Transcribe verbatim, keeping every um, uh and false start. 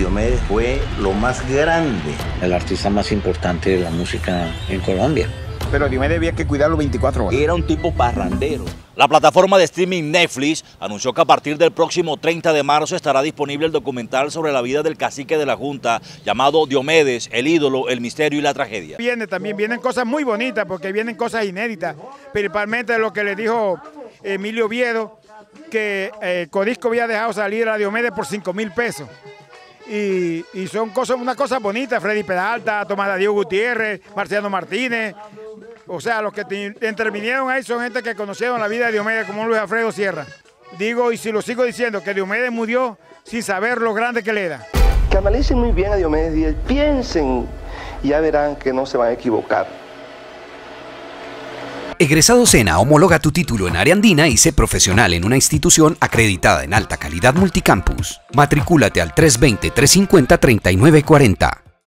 Diomedes fue lo más grande. El artista más importante de la música en Colombia. Pero Diomedes había que cuidarlo veinticuatro horas. Era un tipo parrandero. La plataforma de streaming Netflix anunció que a partir del próximo treinta de marzo estará disponible el documental sobre la vida del cacique de la Junta llamado Diomedes, el ídolo, el misterio y la tragedia. Viene también, vienen cosas muy bonitas porque vienen cosas inéditas, principalmente lo que le dijo Emilio Oviedo, que eh, Codisco había dejado salir a Diomedes por cinco mil pesos. Y, y son cosas, una cosa bonita, Freddy Peralta, Tomás Darío Gutiérrez, Marciano Martínez. O sea, los que te intervinieron ahí son gente que conocieron la vida de Diomedes, como Luis Alfredo Sierra. Digo, y si lo sigo diciendo, que Diomedes murió sin saber lo grande que le era. Que analicen muy bien a Diomedes Díaz, piensen y ya verán que no se van a equivocar. Egresado SENA homologa tu título en área andina y sé profesional en una institución acreditada en alta calidad multicampus. Matricúlate al tres veinte, trescientos cincuenta, treinta y nueve cuarenta.